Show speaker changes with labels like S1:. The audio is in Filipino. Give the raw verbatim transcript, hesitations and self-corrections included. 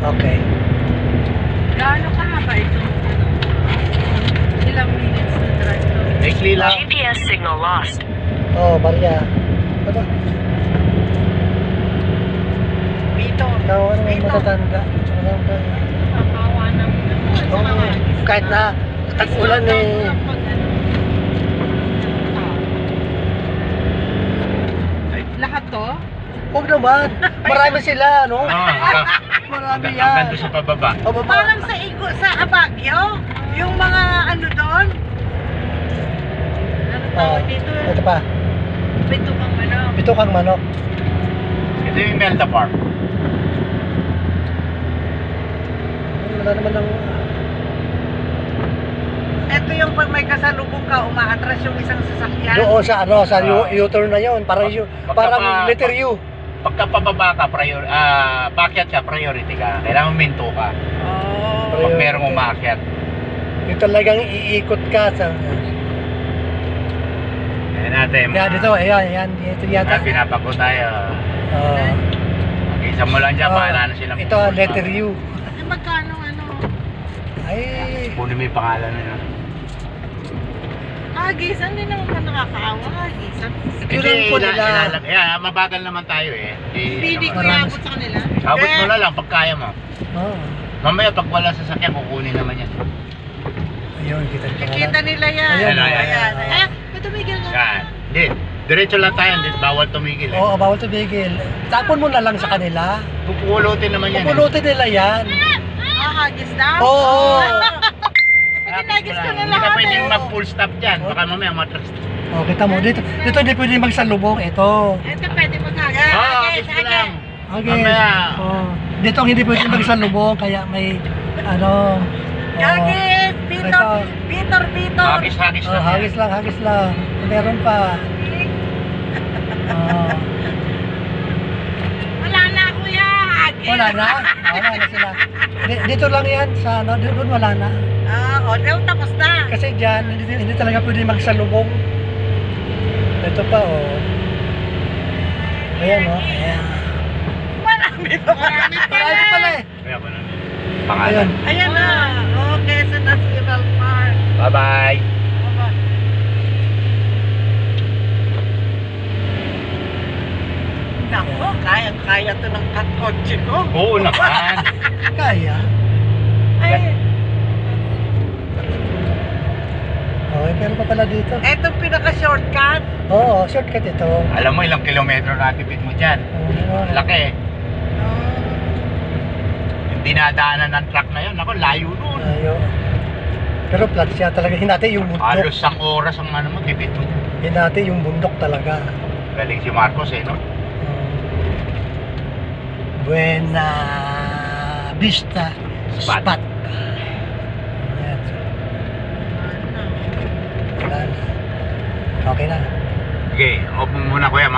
S1: Okay.
S2: Gaano kahaba ito? Ilang minutes na drive to?
S3: Likely lang.
S4: G P S signal lost.
S1: Oh, Maria. Ano?
S2: Dito.
S1: Ikaw, ano may matatanda? Ano ba?
S2: Kakawa ng
S1: Oo, kahit na tag-ulan eh.
S2: Lahat to?
S1: Huwag naman. Marami sila, no?
S3: Oo, hanggang,
S1: Marami
S3: hanggang,
S1: yan.
S3: hanggang doon sa pababa.
S1: O, baba.
S2: Parang sa Igo, sa Abagyo, yung mga ano doon. Ano
S1: Oh,
S2: tawag dito?
S1: ito pa.
S2: Pito kang ano.
S1: Pito kang manok.
S3: Ito yung Melda Park.
S1: Wala naman ng...
S2: Ito yung pag may kasalubong ka, umaatras yung isang sasakyan.
S1: Doon sa ano, sa
S3: Ah.
S1: U- U-turn na yun. Parang, U-
S3: Pagka
S1: parang
S3: pa-
S1: letter U.
S3: Pagka pababa ka, prior, ah, pakyat ka, priority ka. Kailangan minto ka.
S2: Oh.
S3: Pag
S1: Priority.
S3: merong umakyat.
S1: Yung talagang iikot ka sa...
S3: Ayan natin.
S1: Kaya dito, ayan, ayan. Dito yata.
S3: Ah, pinapako tayo.
S1: Oh.
S3: Mag-isa mo lang dyan,
S1: Oh,
S3: bahala na silang
S1: ito, letter U.
S2: Eh, magkano ano?
S1: Ay,
S3: Kunin mo yung pangalan na yun.
S2: Ah, gisan din naman pa nakakaawa. Ah, gisan.
S1: Yun po
S3: ila-
S1: nila.
S3: ilalag- yeah, mabagal naman tayo eh. Di-
S2: Pili ko
S1: Marami-
S2: iabot sa kanila.
S3: Abot mo
S2: Eh,
S3: na lang pag kaya mo.
S1: oh.
S3: Mamaya pag wala sasakyan, kukunin naman yan.
S1: Ayun, kita kita
S2: Nakita nila yan.
S1: Ayan,
S3: ayan,
S2: Ayan.
S1: ayan.
S2: Eh, may tumigil na.
S3: Yan. Hindi. Diretso lang tayo. Hindi. Bawal tumigil eh.
S1: Oo, bawal tumigil. Tapon mo na lang sa kanila.
S3: Pupulutin naman yan eh.
S1: Pupulutin nila yan.
S2: Ah, hagis daw?
S1: Oo.
S2: Pag nagis ka na
S3: Hindi ka
S2: lahat
S3: pwedeng
S2: eh.
S3: mag full stop dyan. Baka mamaya matras.
S1: Oh, kita mo. Dito, dito hindi pwede magsalubong. Ito.
S2: Ito pwede maghagis.
S3: Oo,
S2: Hagis,
S3: hagis mo lang.
S2: hagis.
S1: Okay.
S3: Mamaya.
S1: Oh. Dito ang hindi pwede magsalubong. Kaya may, ano, oh,
S2: Hagis! Bitor!
S1: Ito.
S2: Bitor! Bitor!
S3: Hagis-hagis
S1: oh,
S3: lang yan.
S1: hagis lang, hagis lang. Meron pa. Oh.
S2: Wala na kuya! Hagis!
S1: Wala na? Wala na sila. Di- Dito lang yan sa ano, dito wala na.
S2: Ah, o, oh, tapos na.
S1: Kasi dyan, hindi, hindi talaga pwede magsalubong. Ito pa, oh. Ayan, oh. Ayan.
S2: Marami pa. Marami pa.
S1: Marami pala eh.
S3: Kaya ba namin?
S1: Ayan.
S3: Pangalan.
S2: Ayan na. Okay, so that's Evil Park.
S3: Bye-bye.
S2: Baba. Nako, kaya-kaya to ng katkotse ko.
S3: Oo naman.
S1: Kaya.
S2: Ay,
S1: Okay, pero pa pala dito.
S2: etong pinaka-shortcut.
S1: Oo, shortcut ito.
S3: Alam mo ilang kilometro natipid mo dyan.
S1: Oo.
S3: Laki.
S2: Oh.
S3: Yung dinadaanan ng truck na yun. Ako, layo nun.
S1: Ayo. Pero flat siya talaga. Hinati yung bundok.
S3: Halos ang oras ang ano mo, tipid mo dyan.
S1: Hinati yung bundok talaga.
S3: Galing si Marcos eh, no?
S1: Um, Buena Vista
S3: Spot.
S1: Spot. Ayan. Wala na. Okay na.
S3: Okay, open muna kuya.